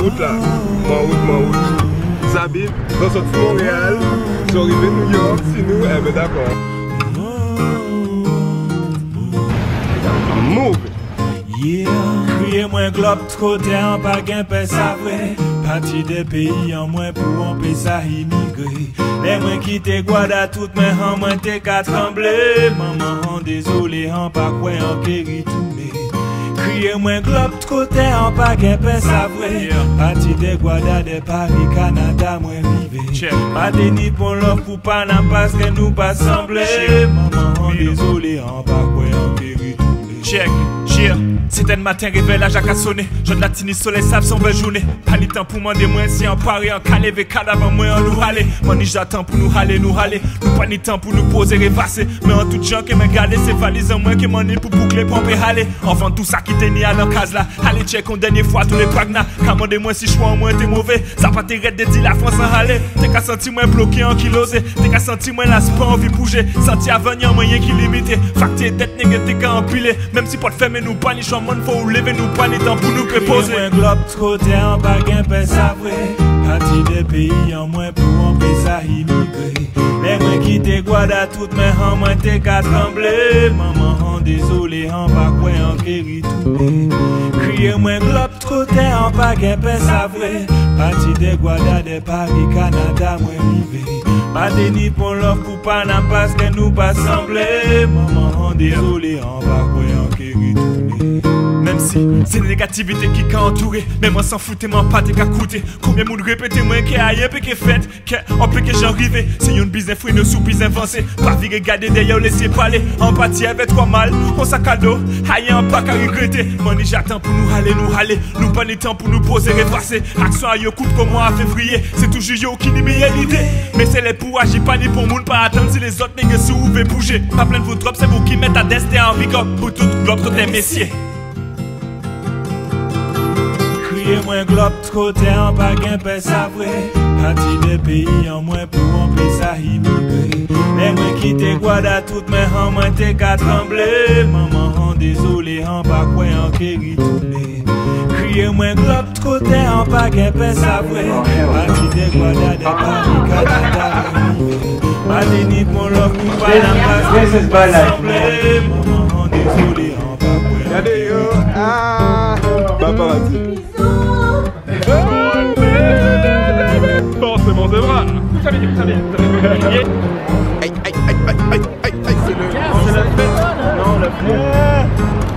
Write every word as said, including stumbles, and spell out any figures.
route là. Ma route, ma route. Zabit, dans cette Montréal, j'arrive à New York, si nous, eh ben d'accord. Move! Yeah, crier moins globe côté en pas gain ça vrai. Parti des pays en moins pour en paix ça immigrer. Les moins qui te guada toutes mes en moins te qu'à trembler. Maman, désolé, en pas quoi en guéri tourner. Crier moins globe côté en pas gain ça vrai. Parti des guada des Paris, Canada, moins rivé. Pas de ni pour l'offre pour pas n'en parce que nous pas sembler. Maman, désolé, en pas quoi en guéri tourner. Check, cheer. C'était le matin, réveil, la jaque a sonné. Je de la tini soleil, savent son belle journée. Pas ni temps pour demander moi si en Paris, en calé, avec cadavre, moi en nous râler. Moi ni j'attends pour nous râler, nous râler. Nous pas ni temps pour nous poser, répasser. Mais en tout gens qui me gardent, c'est valise en moins que mon pour boucler, pomper, râler. Enfin tout ça qui tenait à l'encase là. Allez, check une dernière fois tous les pagnas. Commandez-moi si je suis en moins, t'es mauvais. Ça pas t'arrête de dire la France en râler. T'es qu'à sentir moi bloqué en kilosé. T'es qu'à sentir moi là, c'est pas envie de bouger. Senti à venir, moyen qui limité. Facté d'être négatif, t'es qu'à empiler. Même si pas de faire, mais nous pas ni choix, faut lever nous pas ni temps pour nous préposer. Un globe côté en pas gain ça vrai. Parti des pays en moins pour en paix ça immigrer. Les moins qui te guada toutes mes en moins te qu'à trembler. Maman, désolé, en pas quoi en guéri tourner. Crier moins globe côté en pas gain ça vrai. Parti des guada des Paris, Canada, moins rivé. Pas de ni pour l'offre pour pas n'en parce que nous pas sembler. Maman, désolé, en pas quoi en guéri tourner. Même si c'est la négativité qui qu'a entouré. Mais moi sans foutre, moi pas t'es qu'à coûter. Combien de monde répéter moi qu'il y a rien qui est fait. Qu'on peut que j'en rive. C'est une business free, nos sous-biz avancés. Pas vie regarder derrière, laisser parler. Empathie avec toi mal, on sac à dos. Rien pas qu'à regretter. Moi ni j'attends pour nous râler, nous râler. Nous pas ni temps pour nous poser, repasser. Action à yo coupe comme moi en février. C'est toujours yo qui n'y met l'idée. Mais c'est les pour agir pas ni pour moun. Pas attendre si les autres nègres se ouvrent bouger. Pas plein de vous drop, c'est vous qui mettez à destin en pick-up. Pour tout globe, tous les messieurs. Crier moins globe côté en pas gain ça vrai. Parti des pays en moins pour en paix ça immigrer. Les moins qui te guada toutes mes en moins te qu'à trembler. Maman, désolé, en pas quoi en guéri tourner. Crier moins globe côté en pas gain ça vrai. Parti des guada des Paris, Canada, pas de ni pour l'homme pour pas n'en pas sembler. Maman, désolé, en pas quoi. Regardez yo, ah, paparazzi. Forcément c'est vrai. Vous savez, vous savez, vous savez. Aïe, aïe, aïe, aïe, aïe, aïe, c'est le... C'est le fait. Non, le fait.